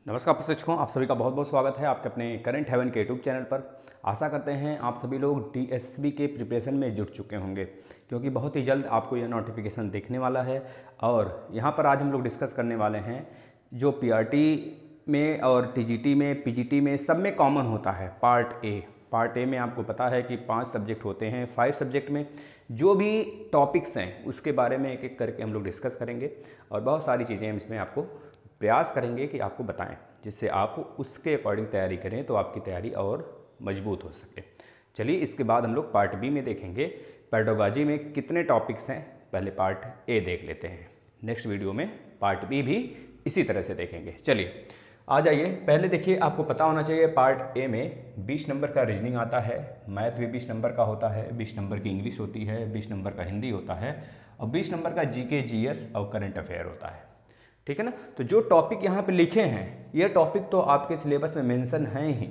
नमस्कार शिक्षकों, आप सभी का बहुत बहुत स्वागत है आपके अपने करंट हेवन के यूट्यूब चैनल पर। आशा करते हैं आप सभी लोग डीएसबी के प्रिपरेशन में जुट चुके होंगे, क्योंकि बहुत ही जल्द आपको यह नोटिफिकेशन देखने वाला है। और यहाँ पर आज हम लोग डिस्कस करने वाले हैं जो पीआरटी में और टीजीटी में, पीजीटी में, सब में कॉमन होता है पार्ट ए में आपको पता है कि 5 सब्जेक्ट होते हैं। 5 सब्जेक्ट में जो भी टॉपिक्स हैं उसके बारे में एक एक करके हम लोग डिस्कस करेंगे और बहुत सारी चीज़ें हम इसमें आपको प्रयास करेंगे कि आपको बताएं, जिससे आप उसके अकॉर्डिंग तैयारी करें तो आपकी तैयारी और मजबूत हो सके। चलिए, इसके बाद हम लोग पार्ट बी में देखेंगे पेडागोजी में कितने टॉपिक्स हैं। पहले पार्ट ए देख लेते हैं, नेक्स्ट वीडियो में पार्ट बी भी इसी तरह से देखेंगे। चलिए आ जाइए, पहले देखिए, आपको पता होना चाहिए पार्ट ए में 20 नंबर का रीजनिंग आता है, मैथ भी 20 नंबर का होता है, 20 नंबर की इंग्लिश होती है, 20 नंबर का हिंदी होता है और 20 नंबर का जीके, जीएस और करंट अफेयर होता है। ठीक है ना। तो जो टॉपिक यहाँ पे लिखे हैं ये टॉपिक तो आपके सिलेबस में मेंशन हैं ही।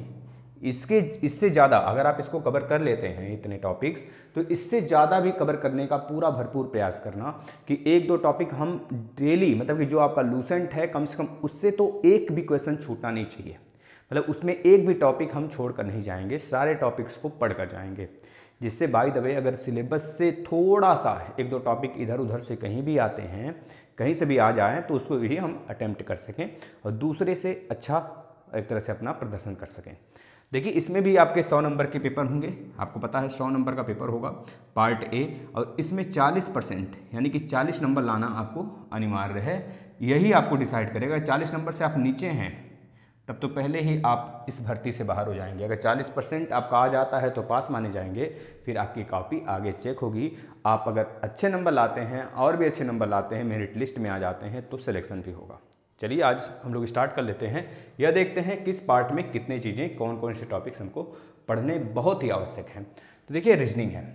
इससे ज़्यादा अगर आप इसको कवर कर लेते हैं इतने टॉपिक्स, तो इससे ज़्यादा भी कवर करने का पूरा भरपूर प्रयास करना कि 1-2 टॉपिक हम डेली, मतलब कि जो आपका लूसेंट है कम से कम उससे तो एक भी क्वेश्चन छूटना नहीं चाहिए। मतलब उसमें एक भी टॉपिक हम छोड़ कर नहीं जाएंगे, सारे टॉपिक्स को पढ़ कर जाएंगे, जिससे बाय द वे अगर सिलेबस से थोड़ा सा 1-2 टॉपिक इधर उधर से कहीं भी आते हैं, कहीं से भी आ जाएं, तो उसको भी हम अटेम्प्ट कर सकें और दूसरे से अच्छा एक तरह से अपना प्रदर्शन कर सकें। देखिए, इसमें भी आपके 100 नंबर के पेपर होंगे, आपको पता है 100 नंबर का पेपर होगा पार्ट ए, और इसमें 40% यानी कि 40 नंबर लाना आपको अनिवार्य है। यही आपको डिसाइड करेगा। 40 नंबर से आप नीचे हैं तब तो पहले ही आप इस भर्ती से बाहर हो जाएंगे। अगर 40% आपका आ जाता है तो पास माने जाएंगे, फिर आपकी कॉपी आगे चेक होगी। आप अगर अच्छे नंबर लाते हैं और भी अच्छे नंबर लाते हैं, मेरिट लिस्ट में आ जाते हैं, तो सिलेक्शन भी होगा। चलिए आज हम लोग स्टार्ट कर लेते हैं। यह देखते हैं किस पार्ट में कितनी चीज़ें, कौन कौन से टॉपिक्स हमको पढ़ने बहुत ही आवश्यक हैं। तो देखिए, रीजनिंग है।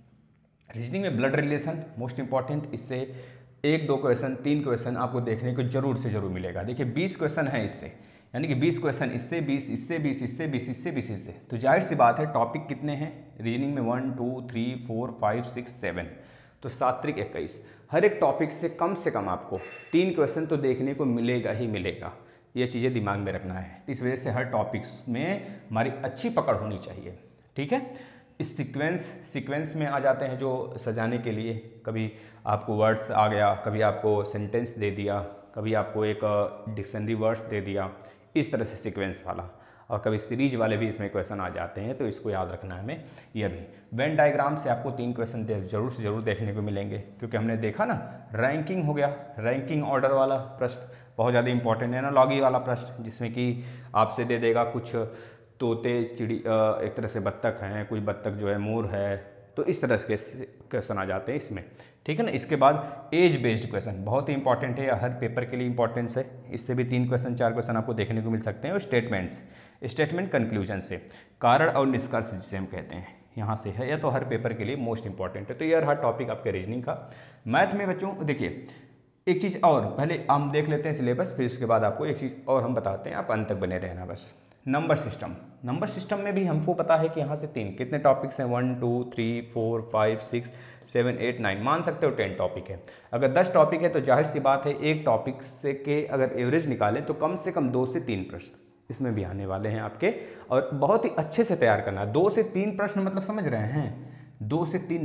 रीजनिंग में ब्लड रिलेशन मोस्ट इंपॉर्टेंट, इससे 1-2 क्वेश्चन, 3 क्वेश्चन आपको देखने को जरूर से जरूर मिलेगा। देखिए 20 क्वेश्चन है इससे, यानी कि 20 क्वेश्चन इससे, 20 इससे, 20 इससे, 20 इससे, 20 इससे। तो जाहिर सी बात है टॉपिक कितने हैं रीजनिंग में, 1 2 3 4 5 6 7, तो 7 त्रिक 21। हर एक टॉपिक से कम आपको 3 क्वेश्चन तो देखने को मिलेगा ही मिलेगा। ये चीज़ें दिमाग में रखना है। इस वजह से हर टॉपिक्स में हमारी अच्छी पकड़ होनी चाहिए। ठीक है। इस सीक्वेंस में आ जाते हैं जो सजाने के लिए, कभी आपको वर्ड्स आ गया, कभी आपको सेंटेंस दे दिया, कभी आपको एक डिक्शनरी वर्ड्स दे दिया, इस तरह से सीक्वेंस वाला, और कभी सीरीज वाले भी इसमें क्वेश्चन आ जाते हैं, तो इसको याद रखना है हमें। यह भी वेन डायग्राम से आपको 3 क्वेश्चन जरूर से जरूर देखने को मिलेंगे, क्योंकि हमने देखा ना रैंकिंग हो गया, रैंकिंग ऑर्डर वाला प्रश्न बहुत ज़्यादा इंपॉर्टेंट है ना, लॉगी वाला प्रश्न, जिसमें कि आपसे दे देगा कुछ तोते, चिड़ी, एक तरह से बत्तख हैं, कुछ बत्तख जो है मोर है, तो इस तरह के क्वेश्चन आ जाते हैं इसमें। ठीक है ना। इसके बाद एज बेस्ड क्वेश्चन बहुत ही इंपॉर्टेंट है, हर पेपर के लिए इंपॉर्टेंस है। इससे भी 3 क्वेश्चन 4 क्वेश्चन आपको देखने को मिल सकते हैं। और स्टेटमेंट कंक्लूजन से, कारण और निष्कर्ष जिसे हम कहते हैं, यहाँ से है। यह तो हर पेपर के लिए मोस्ट इंपॉर्टेंट है। तो यह हर टॉपिक आपके रीजनिंग का। मैथ में बच्चों देखिए एक चीज़ और, पहले हम देख लेते हैं सिलेबस, फिर उसके बाद आपको एक चीज़ और हम बताते हैं, आप अंत तक बने रहना बस। नंबर सिस्टम में भी हमको पता है कि यहाँ से 3 कितने टॉपिक्स हैं, 1 2 3 4 5 6 7 8 9, मान सकते हो 10 टॉपिक है। अगर 10 टॉपिक है तो जाहिर सी बात है एक टॉपिक से के अगर एवरेज निकालें तो कम से कम 2 से 3 प्रश्न इसमें भी आने वाले हैं आपके, और बहुत ही अच्छे से तैयार करना है। 2 से 3 प्रश्न मतलब समझ रहे हैं, 2 से 3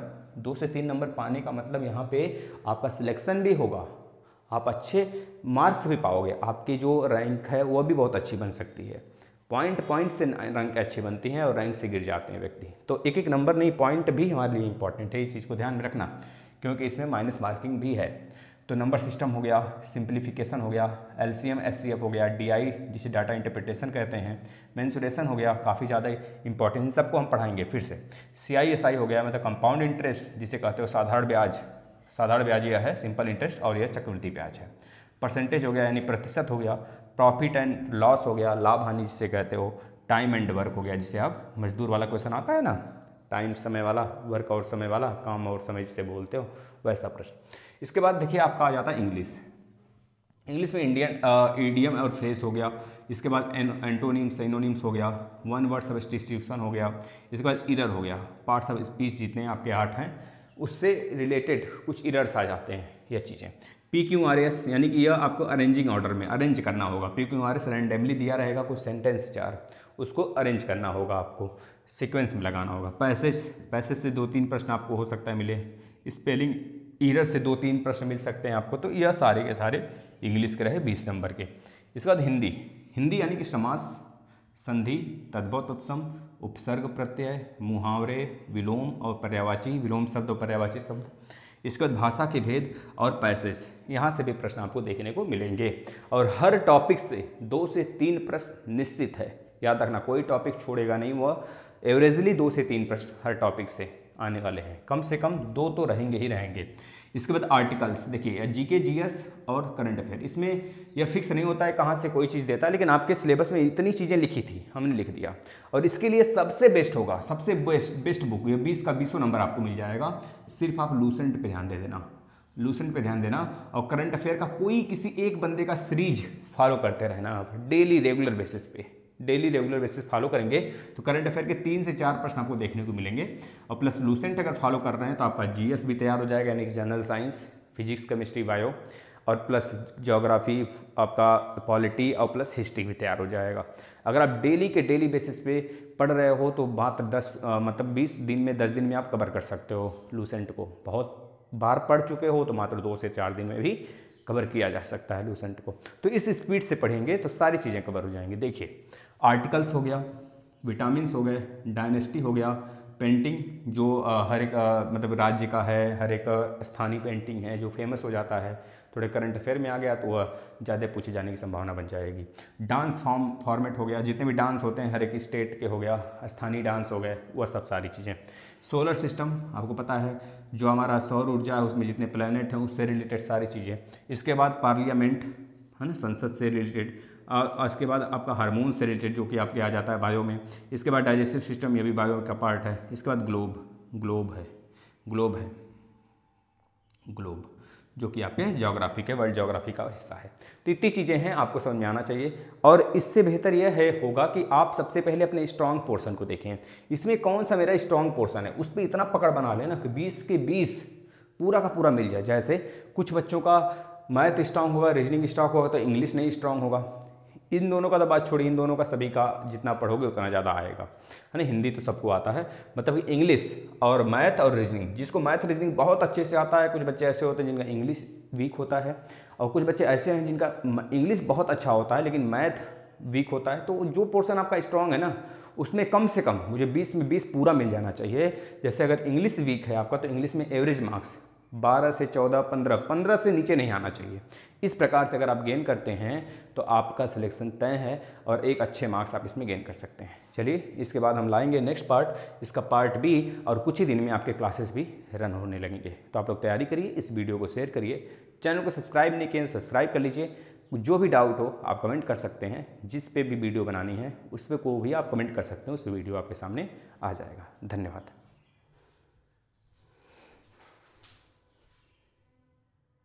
नंबर पाने का मतलब यहाँ पे आपका सिलेक्शन भी होगा, आप अच्छे मार्क्स भी पाओगे, आपकी जो रैंक है वो भी बहुत अच्छी बन सकती है। पॉइंट से रैंक अच्छी बनती हैं और रैंक से गिर जाते हैं व्यक्ति। तो एक नंबर नहीं, पॉइंट भी हमारे लिए इंपॉर्टेंट है, इस चीज़ को ध्यान में रखना, क्योंकि इसमें माइनस मार्किंग भी है। तो नंबर सिस्टम हो गया, सिंप्लीफिकेशन हो गया, एलसीएम एचसीएफ हो गया, डीआई जिसे डाटा इंटरप्रिटेशन कहते हैं, मेंसुरेशन हो गया, काफ़ी ज़्यादा इंपॉर्टेंट, सबको हम पढ़ाएंगे फिर से। सीआईएसआई हो गया, मतलब कंपाउंड इंटरेस्ट जिसे कहते हो, साधारण ब्याज यह है, सिंपल इंटरेस्ट, और यह चक्रवृद्धि ब्याज है। परसेंटेज हो गया यानी प्रतिशत हो गया, प्रॉफिट एंड लॉस हो गया, लाभ हानि जिसे कहते हो, टाइम एंड वर्क हो गया, जिसे आप मजदूर वाला क्वेश्चन आता है ना, टाइम समय वाला, वर्क और समय वाला, काम और समय जिसे बोलते हो, वैसा प्रश्न। इसके बाद देखिए आपका आ जाता है इंग्लिश में इंडियन ईडियम और फ्रेज हो गया। इसके बाद एंटोनिम्स सिनोनिम्स हो गया, 1 वर्ड सब्स्टिट्यूशन हो गया। इसके बाद इरर हो गया, पार्ट्स ऑफ स्पीच जितने आपके 8 हैं उससे रिलेटेड कुछ इरर्स आ जाते हैं, यह चीज़ें। PQRS यानी कि यह आपको अरेंजिंग ऑर्डर में अरेंज करना होगा। PQRS रैंडमली दिया रहेगा कुछ सेंटेंस 4, उसको अरेंज करना होगा, आपको सीक्वेंस में लगाना होगा। पैसेज से 2-3 प्रश्न आपको हो सकता है मिले, स्पेलिंग एरर से 2-3 प्रश्न मिल सकते हैं आपको। तो यह सारे के सारे इंग्लिश के रहे 20 नंबर के। इसके बाद हिंदी यानी कि समास, संधि, तद्भव तत्सम, उपसर्ग प्रत्यय, मुहावरे, विलोम और पर्यायवाची, विलोम शब्द और पर्यायवाची शब्द। इसके बाद भाषा के भेद और पैसेज, यहाँ से भी प्रश्न आपको देखने को मिलेंगे। और हर टॉपिक से 2 से 3 प्रश्न निश्चित है, याद रखना, कोई टॉपिक छोड़ेगा नहीं। वह एवरेजली 2 से 3 प्रश्न हर टॉपिक से आने वाले हैं, कम से कम 2 तो रहेंगे ही रहेंगे। इसके बाद आर्टिकल्स, देखिए GK GS और करंट अफेयर, इसमें यह फिक्स नहीं होता है कहाँ से कोई चीज़ देता है, लेकिन आपके सिलेबस में इतनी चीज़ें लिखी थी, हमने लिख दिया। और इसके लिए सबसे बेस्ट होगा, सबसे बेस्ट बुक, ये 20 का 20 नंबर आपको मिल जाएगा। सिर्फ आप लूसेंट पे ध्यान दे देना, लूसेंट पे ध्यान देना, और करंट अफेयर का कोई किसी एक बंदे का सीरीज फॉलो करते रहना आप, डेली रेगुलर बेसिस पे, डेली रेगुलर बेसिस फॉलो करेंगे तो करंट अफेयर के 3 से 4 प्रश्न आपको देखने को मिलेंगे। और प्लस लूसेंट अगर फॉलो कर रहे हैं तो आपका GS भी तैयार हो जाएगा, यानी कि general science, physics, chemistry, bio, और प्लस ज्योग्राफी, आपका पॉलिटी, और प्लस हिस्ट्री भी तैयार हो जाएगा। अगर आप डेली के डेली बेसिस पे पढ़ रहे हो तो मात्र 20 दिन में 10 दिन में आप कवर कर सकते हो लूसेंट को। बहुत बार पढ़ चुके हो तो मात्र 2 से 4 दिन में भी कवर किया जा सकता है लूसेंट को। तो इस स्पीड से पढ़ेंगे तो सारी चीज़ें कवर हो जाएंगी। देखिए, आर्टिकल्स हो गया, विटामिन्स हो गए, डायनेस्टी हो गया, पेंटिंग जो हर एक मतलब राज्य का है, हर एक स्थानीय पेंटिंग है जो फेमस हो जाता है, थोड़े करंट अफेयर में आ गया तो वह ज़्यादा पूछे जाने की संभावना बन जाएगी। डांस फॉर्मेट हो गया, जितने भी डांस होते हैं हर एक स्टेट के हो गया, स्थानीय डांस हो गए, वह सब सारी चीज़ें। सोलर सिस्टम आपको पता है, जो हमारा सौर ऊर्जा है उसमें जितने प्लैनेट हैं उससे रिलेटेड सारी चीज़ें। इसके बाद पार्लियामेंट है ना, संसद से रिलेटेड। इसके बाद आपका हार्मोन से रिलेटेड जो कि आपके आ जाता है बायो में। इसके बाद डाइजेस्टिव सिस्टम, ये भी बायो का पार्ट है। इसके बाद ग्लोब जो कि आपके ज्योग्राफी के वर्ल्ड ज्योग्राफी का हिस्सा है। तो इतनी चीज़ें हैं, आपको समझ में आना चाहिए। और इससे बेहतर यह होगा कि आप सबसे पहले अपने स्ट्रॉन्ग पोर्शन को देखें, इसमें कौन सा मेरा स्ट्रॉन्ग पोर्शन है, उस पर इतना पकड़ बना लेना कि 20 के 20 पूरा का पूरा मिल जाए। जैसे कुछ बच्चों का मैथ स्ट्रांग होगा, रीजनिंग स्ट्रांग होगा, तो इंग्लिश नहीं स्ट्रांग होगा। इन दोनों का तो बात छोड़िए, इन दोनों का सभी का जितना पढ़ोगे उतना ज़्यादा आएगा, है ना। हिंदी तो सबको आता है, मतलब इंग्लिश और मैथ और रीजनिंग, जिसको मैथ रीजनिंग बहुत अच्छे से आता है। कुछ बच्चे ऐसे होते हैं जिनका इंग्लिश वीक होता है, और कुछ बच्चे ऐसे हैं जिनका इंग्लिश बहुत अच्छा होता है लेकिन मैथ वीक होता है। तो जो पोर्शन आपका स्ट्रॉन्ग है ना, उसमें कम से कम मुझे 20 में 20 पूरा मिल जाना चाहिए। जैसे अगर इंग्लिश वीक है आपका, तो इंग्लिश में एवरेज मार्क्स 12 से 14, 15 से नीचे नहीं आना चाहिए। इस प्रकार से अगर आप गेन करते हैं तो आपका सिलेक्शन तय है और एक अच्छे मार्क्स आप इसमें गेन कर सकते हैं। चलिए, इसके बाद हम लाएंगे नेक्स्ट पार्ट, इसका पार्ट B, और कुछ ही दिन में आपके क्लासेस भी रन होने लगेंगे। तो आप लोग तैयारी करिए, इस वीडियो को शेयर करिए, चैनल को सब्सक्राइब नहीं किए सब्सक्राइब कर लीजिए। जो भी डाउट हो आप कमेंट कर सकते हैं, जिस पे भी वीडियो बनानी है उस पर को भी आप कमेंट कर सकते हैं, उस पर वीडियो आपके सामने आ जाएगा। धन्यवाद।